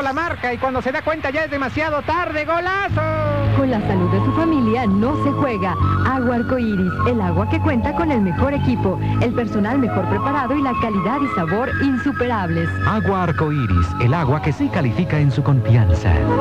la marca y cuando se da cuenta ya es demasiado tarde. ¡Golazo! Con la salud de su familia no se juega. Agua Arcoíris, el agua que cuenta con el mejor equipo, el personal mejor preparado y la calidad y sabor insuperables. Agua Arcoíris, el agua que sí califica en su confianza.